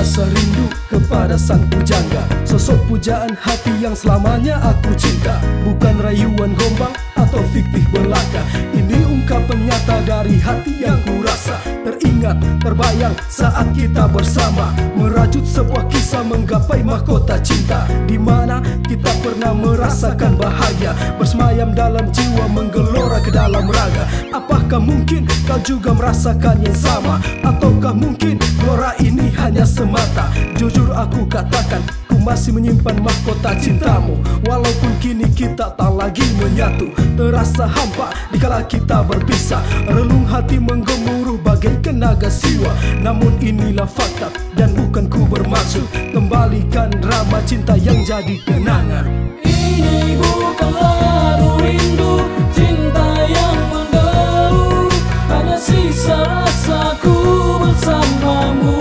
rasa rindu kepada sang pujangga, sosok pujaan hati yang selamanya aku cinta. Bukan rayuan gombang atau fiktif belaka, ini ungkapan nyata dari hati yang ku rasa. Teringat, terbayang saat kita bersama, merajut sebuah kisah menggapai mahkota cinta, di mana kita pernah merasakan bahagia, bersemayam dalam jiwa, menggelora ke dalam raga. Apakah mungkin kau juga merasakan yang sama? Ataukah mungkin gelora ini hanya semata? Jujur aku katakan, ku masih menyimpan mahkota cintamu. Walaupun kini kita tak lagi menyatu, terasa hampa dikala kita berpisah. Relung hati menggemuruh bagaikan naga siwa. Namun inilah fakta dan bukan ku bermaksud kembalikan drama cinta yang jadi kenangan. Ini bukanlah rindu cinta yang menderu, hanya sisa rasaku bersamamu.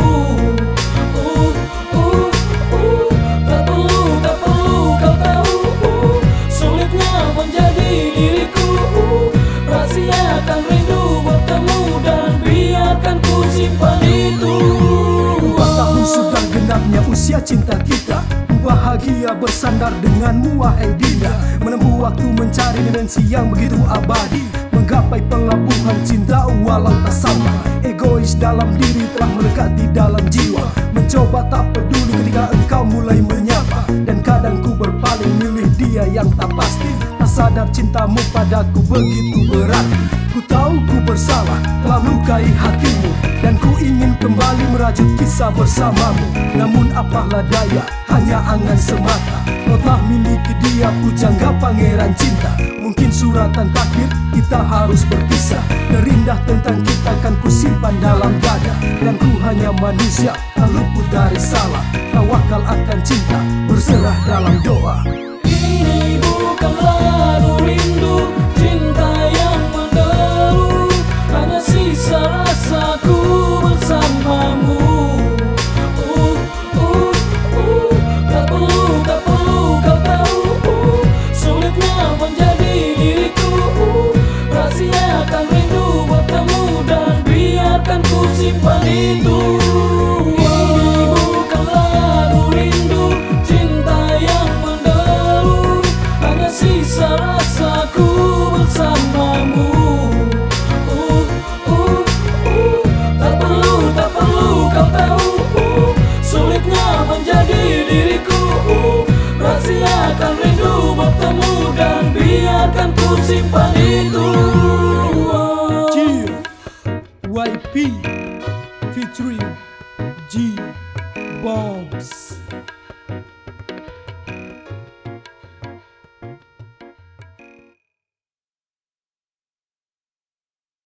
Tak perlu kau tahu, sulitnya menjadi diriku. Rahasiakan rindu bertemu dan biarkan ku simpan itu. 4 tahun sudah genapnya usia cinta kita, bahagia bersandar denganmu wahai Dinda. Menempuh waktu mencari dimensi yang begitu abadi, menggapai pelabuhan cinta walau tak sampai. Egois dalam diri telah melekat di dalam jiwa, mencoba tak peduli ketika engkau mulai menyapa. Dan kadang ku berpaling milih dia yang tak pasti, tak sadar cintamu padaku begitu berarti. Ku tahu ku bersalah telah melukai hatimu, dan ku ingin kembali merajut kisah bersamamu. Namun apalah daya, hanya angan semata. Kau telah miliki dia, pujangga pangeran cinta. Mungkin suratan takdir kita harus berpisah. Terindah tentang kita kan ku simpan dalam dada. Dan ku hanya manusia, tak luput dari salah. Tawakal akan cinta, berserah dalam doa. Ini bukanlah rindu cinta yang menderu, hanya sisa rasaku bersamamu. Tak perlu kau tahu, sulitnya menjadi diriku. Rahasiakan rindu bertemu dan biarkan ku simpan itu. Ini bukanlah rindu cinta yang menderu, hanya sisa rasaku bersamamu. Tak perlu kau tahu, sulitnya menjadi diriku. Rahasiakan rindu bertemu dan biarkan ku simpan itu. YP featuring G Bombs.